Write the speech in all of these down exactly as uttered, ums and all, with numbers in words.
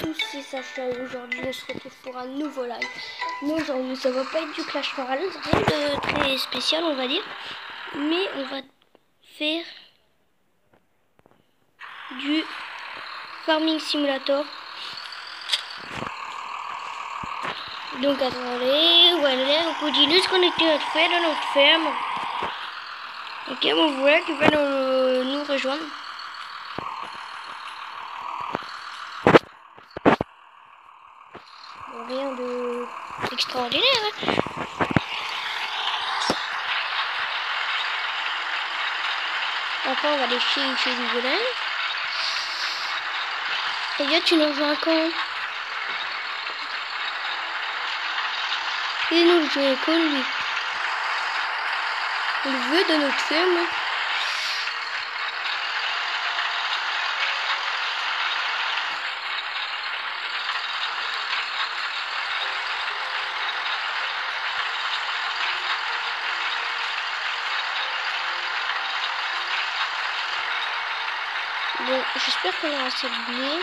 tous, c'est Sacha et aujourd'hui on se retrouve pour un nouveau live. Mais aujourd'hui ça va pas être du Clash Royale, rien de très spécial on va dire. Mais on va faire du Farming Simulator. Donc attendez, voilà, on continue ce qu'on était à faire dans notre ferme. Ok, bon voilà qui va nous, nous rejoindre. Bon, rien de extraordinaire. Hein. Après on va aller chez, chez Nicolas. Et là tu nous rejoins quand? Et nous le jouer con lui. On le veut de notre ferme. Bon, j'espère qu'on aura assez de blé.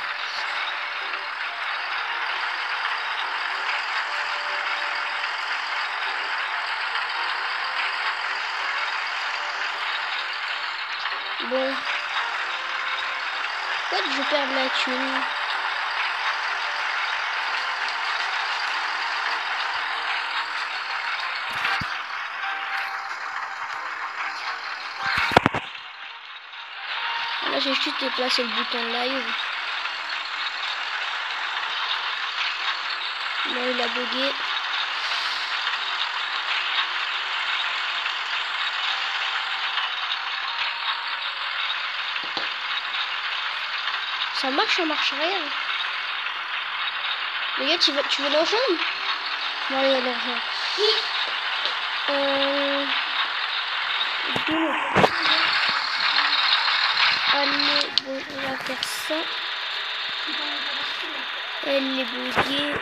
Bon. Pourquoi je perds de la thune? Là j'ai juste déplacé le bouton de live. Là il a bugué. Ça marche, ça marche rien. Les gars, tu veux, tu veux le rejoindre? Bon, allez, allez, rejoindre. Euh... Deux. Allez, bon, on va faire ça. Elle est buguée.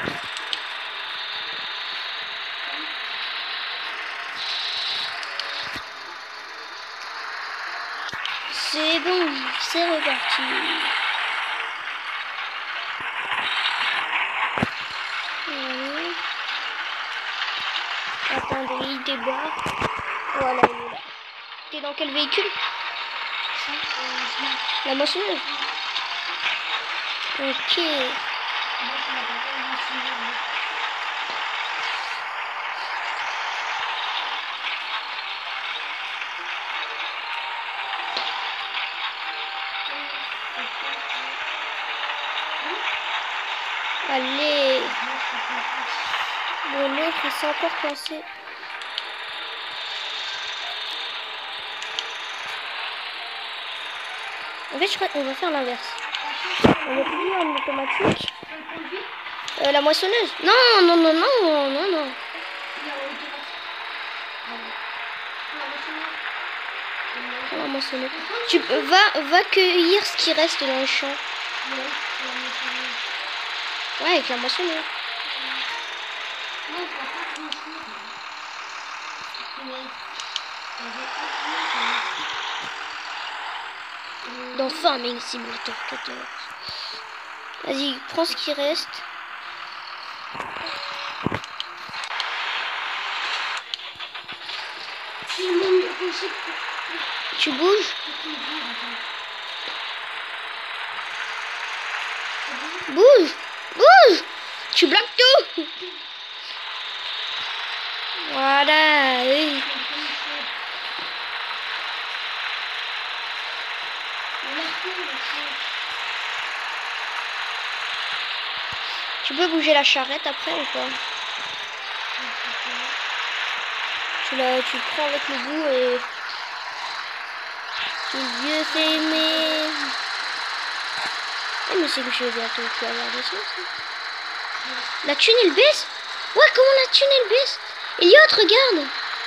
C'est bon, c'est reparti. Attendez, il débarque. Voilà, il est là. T'es dans quel véhicule? La moissonneuse. Ok. Allez. Bon, l'autre, il s'est encore coincé. En fait, je crois qu'on va faire l'inverse. On va plus en automatique. Euh, la moissonneuse. Non, non, non, non, non, non. La moissonneuse. Tu va, va cueillir ce qui reste dans le champ. Ouais, avec la moissonneuse. Dans Farming Simulator quatorze. Vas-y, prends ce qui reste. Tu bouges? Bouge! Bouge! Tu bloques tout! Voilà, oui. Tu peux bouger la charrette après ou pas? Tu la, tu le prends avec le bout et... Dieu fait aimer. Oh mais c'est que je vais bientôt plus avoir des choses. La thune elle baisse? Ouais, comment la thune elle baisse? Elliot, regarde.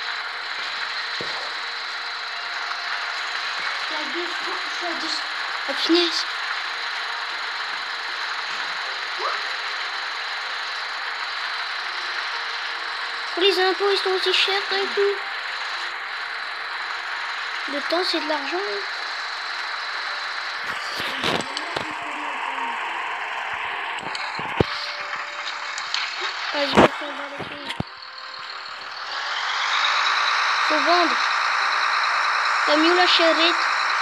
Oh punaise. Oh, les impôts ils sont aussi chers d'un coup. Le temps c'est de l'argent. s'en bat les couilles. Faut vendre. T'as mieux la charrette.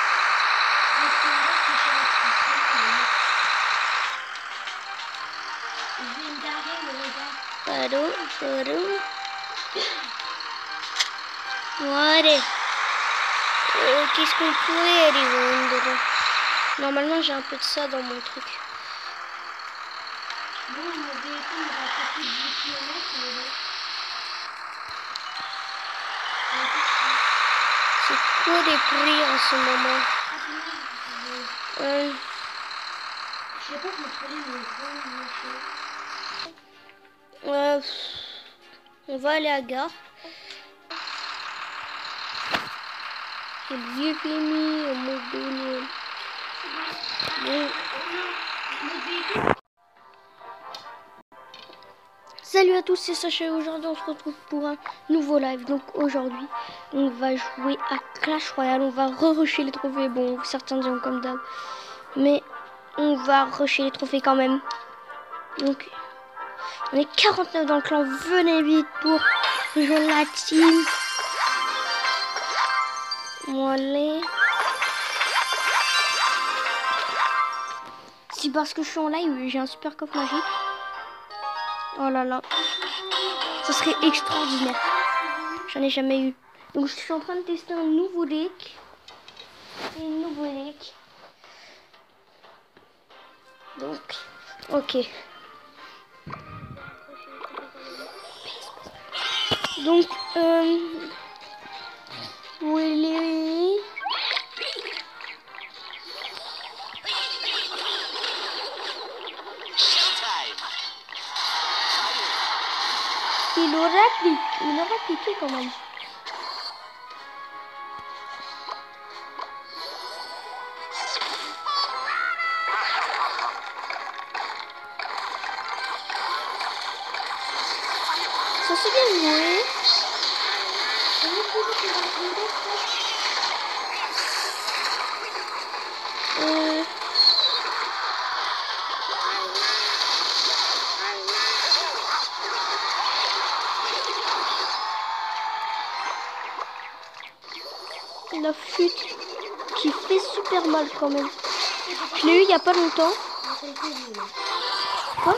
Pardon, pardon. Voilà. Euh, Qu'est-ce qu'on pourrait aller vendre? Normalement, j'ai un peu de ça dans mon truc. Bon, mon véhicule va faire plus de dix kilomètres, mais bon. C'est quoi les prix en ce moment? euh, Je sais pas contrôler mon grand machin. euh, On va aller à la gare. C'est le vieux Fimi, au mobile. Bon. Salut à tous, c'est Sacha et aujourd'hui on se retrouve pour un nouveau live. Donc aujourd'hui on va jouer à Clash Royale, on va re-rusher les trophées. Bon, certains diront comme d'hab, mais on va rusher les trophées quand même. Donc on est quarante-neuf dans le clan, venez vite pour rejoindre la team. Voilà. C'est parce que je suis en live, j'ai un super coffre magique. Oh là là, ça serait extraordinaire. J'en ai jamais eu. Donc je suis en train de tester un nouveau deck. Un nouveau deck. Donc, ok. Donc, euh... où il est? Il aurait cliqué, il aurait cliqué quand même. Ça c'est bien joué. Euh... La flûte qui fait super mal quand même. Je l'ai eu il y a pas longtemps. Quoi?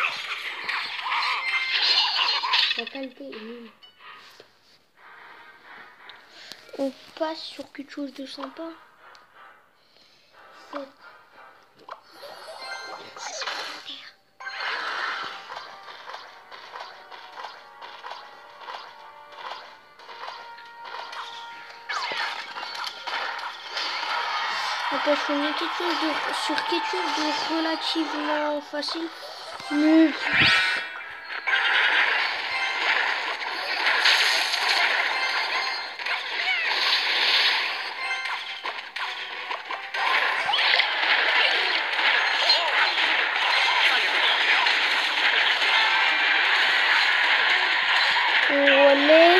La qualité est nulle. On passe sur quelque chose de sympa. C'est... On peut finir quelque chose de, sur quelque chose de relativement facile. Mais... Voilà.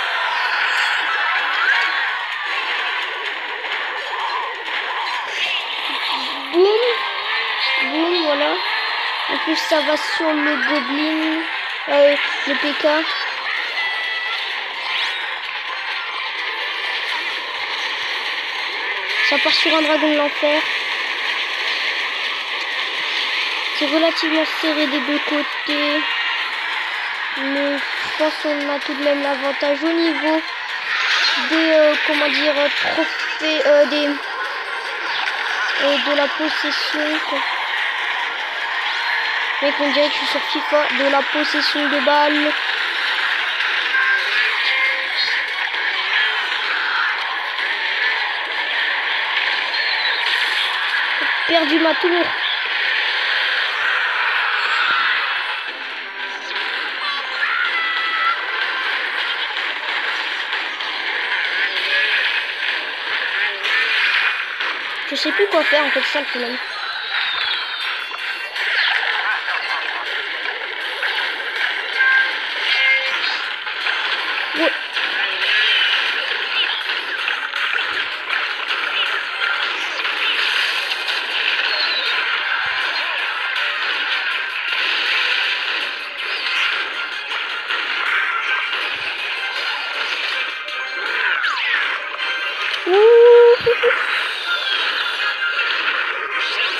Boum. Boum, voilà. En plus, ça va sur le Goblin. Euh, le P K. Ça part sur un dragon de l'enfer. C'est relativement serré des deux côtés. Mais je pense qu'on a tout de même l'avantage au niveau des, euh, comment dire, trophées, euh, des, euh, de la possession, quoi. Mec, on dirait que je suis sur FIFA, de la possession de balles. J'ai perdu ma tour. Je sais plus quoi faire en fait, c'est ça le problème. Ouais.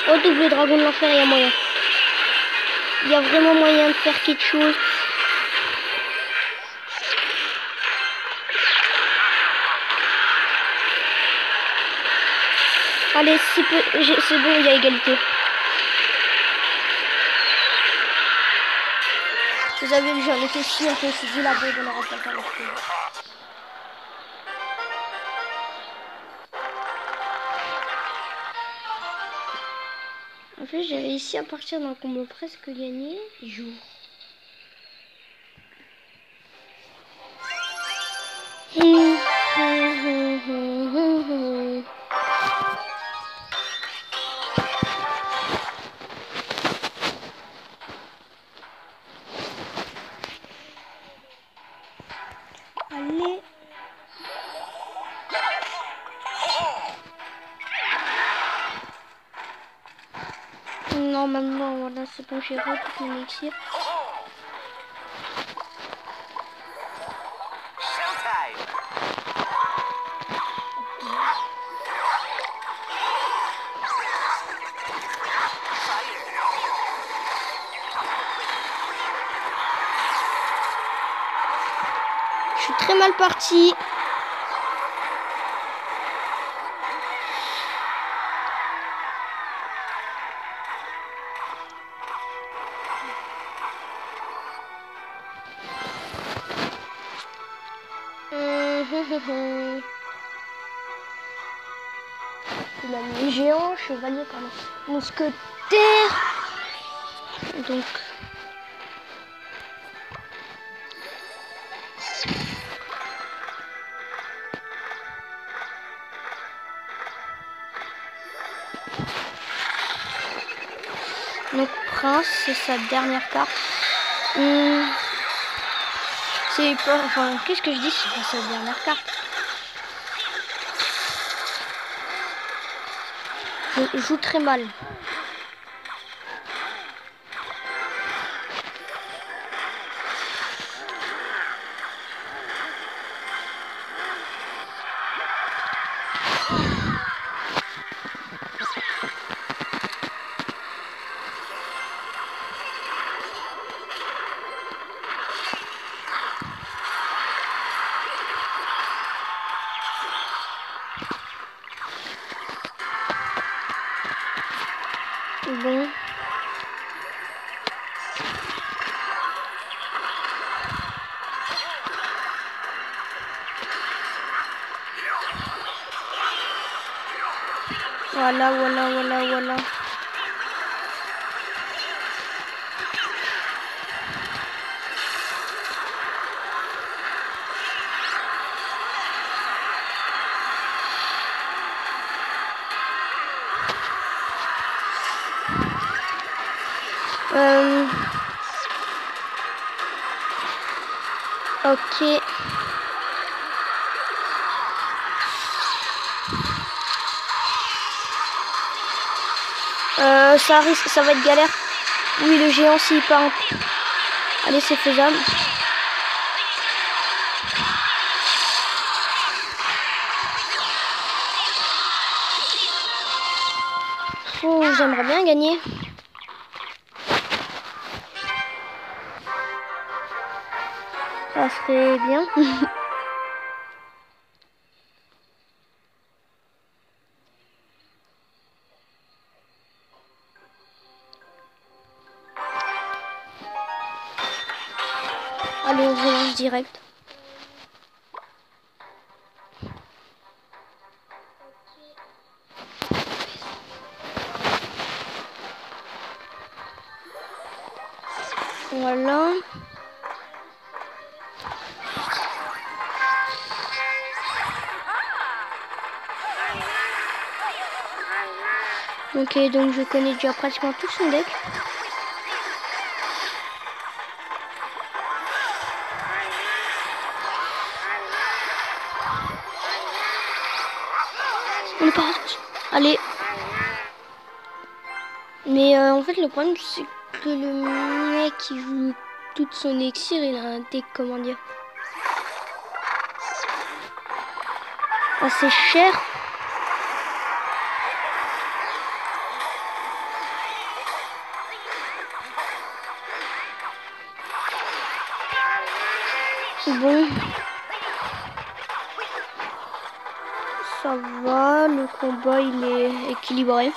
Oh, double dragon de l'enfer, il y a moyen. Il y a vraiment moyen de faire quelque chose. Allez, c'est bon, il y a égalité. Vous avez vu, j'en étais sûr que c'est la bonne, on n'aura pas le temps. En fait, j'ai réussi à partir d'un combo presque gagné. Jour. Allez. Normalement, voilà, c'est bon, j'ai repris tout mon élixir. Je suis très mal parti. Il a mis géant, chevalier, pardon. Mousquetaire. Donc. Donc prince, c'est sa dernière carte. Hum. C'est pas. Enfin, qu'est-ce que je dis? C'est pas sa dernière carte. Je joue très mal. Bon. Voilà, voilà, voilà, voilà. Euh... Ok. Euh, ça risque, ça va être galère. Oui, le géant s'il part. Allez, c'est faisable. Oh, j'aimerais bien gagner. Ça serait bien. Allez, on relance direct. Voilà. Ok, donc je connais déjà pratiquement tout son deck. On est pas. Allez. Mais euh, en fait, le problème, c'est que le mec qui joue toute son élixir, il a un deck, comment dire, assez cher. Bon. Ça va, le combat il est équilibré.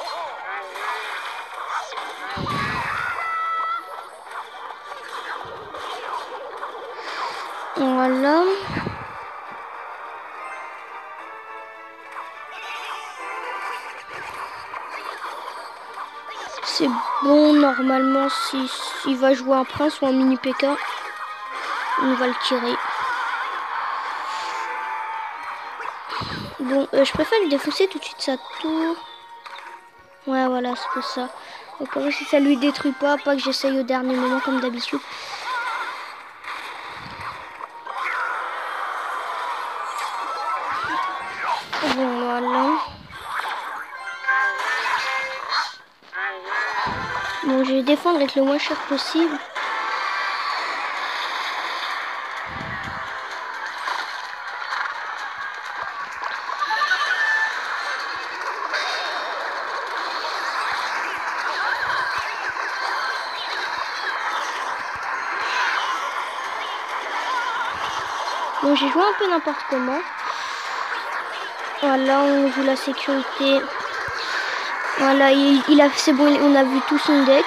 Voilà. C'est bon, normalement, s'il si, si va jouer un prince ou un mini P K, on va le tirer. Bon, euh, je préfère lui défausser tout de suite sa tour. Ouais, voilà, c'est pour ça. Donc, si ça lui détruit pas, pas que j'essaye au dernier moment comme d'habitude. Bon, voilà. Bon, je vais défendre avec le moins cher possible. Bon, j'ai joué un peu n'importe comment. Voilà, on joue la sécurité. Voilà, il, il a, c'est bon, on a vu tout son deck.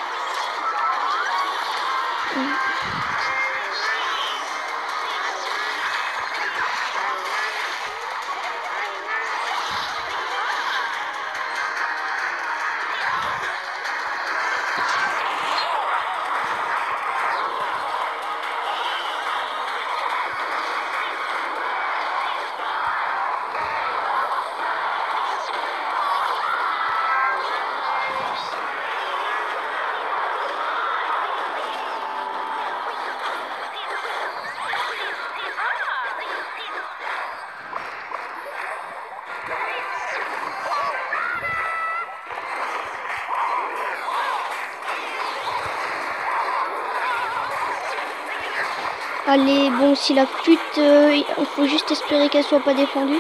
Allez, bon, si la pute, euh, il faut juste espérer qu'elle soit pas défendue.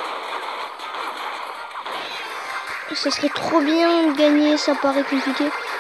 Ça serait trop bien de gagner, ça paraît compliqué.